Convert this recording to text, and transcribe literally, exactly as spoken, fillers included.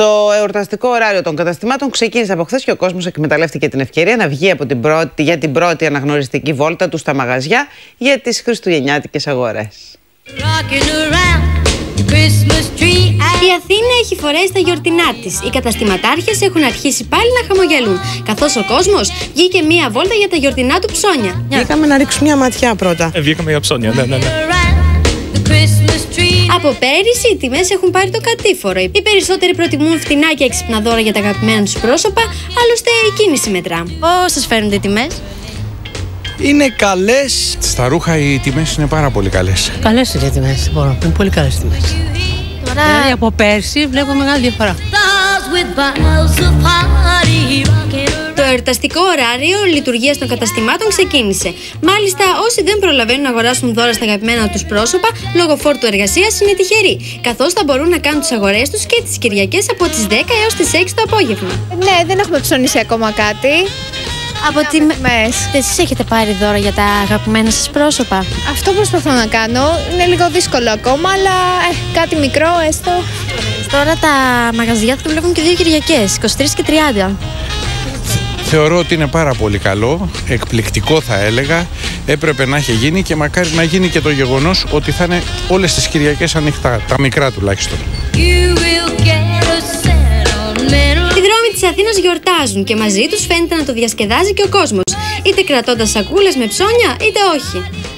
Το εορταστικό ωράριο των καταστημάτων ξεκίνησε από χθες και ο κόσμος εκμεταλλεύτηκε την ευκαιρία να βγει από την πρώτη, για την πρώτη αναγνωριστική βόλτα του στα μαγαζιά για τις χριστουγεννιάτικες αγορές. Η Αθήνα έχει φορέσει τα γιορτινά της. Οι καταστηματάρχες έχουν αρχίσει πάλι να χαμογελούν, καθώς ο κόσμος βγήκε μία βόλτα για τα γιορτινά του ψώνια. Βγήκαμε να ρίξουμε μια ματιά πρώτα. Ε, βγήκαμε για ψώνια, ναι, ναι, ναι. Από πέρυσι οι τιμές έχουν πάρει το κατήφορο. Οι περισσότεροι προτιμούν φτηνά και έξυπνα δώρα για τα αγαπημένα τους πρόσωπα, άλλωστε η κίνηση μετρά. Πώς σας φαίνονται οι τιμές? Είναι καλές. Στα ρούχα οι τιμές είναι πάρα πολύ καλές. Καλές είναι οι τιμές, μπορώ. Είναι πολύ καλές τιμές. Τώρα... Δηλαδή από πέρσι βλέπω μεγάλη διαφορά. Το εορταστικό ωράριο λειτουργίας των καταστημάτων ξεκίνησε. Μάλιστα, όσοι δεν προλαβαίνουν να αγοράσουν δώρα στα αγαπημένα τους πρόσωπα λόγω φόρτου εργασίας είναι τυχεροί, καθώς θα μπορούν να κάνουν τις αγορές τους και τις Κυριακές από τις δέκα έως τις έξι το απόγευμα. Ναι, δεν έχουμε ψωνίσει ακόμα κάτι. Από τι μες. Εσείς έχετε πάρει δώρα για τα αγαπημένα σας πρόσωπα? Αυτό προσπαθώ να κάνω. Είναι λίγο δύσκολο ακόμα, αλλά ε, κάτι μικρό έστω. Τώρα τα μαγαζιά θα δουλεύουν και δύο Κυριακές, είκοσι τρεις και τριάντα. Θεωρώ ότι είναι πάρα πολύ καλό, εκπληκτικό θα έλεγα. Έπρεπε να έχει γίνει και μακάρι να γίνει και το γεγονός ότι θα είναι όλες τις Κυριακές ανοιχτά, τα μικρά τουλάχιστον. Οι δρόμοι της Αθήνας γιορτάζουν και μαζί τους φαίνεται να το διασκεδάζει και ο κόσμος, είτε κρατώντας σακούλες με ψώνια είτε όχι.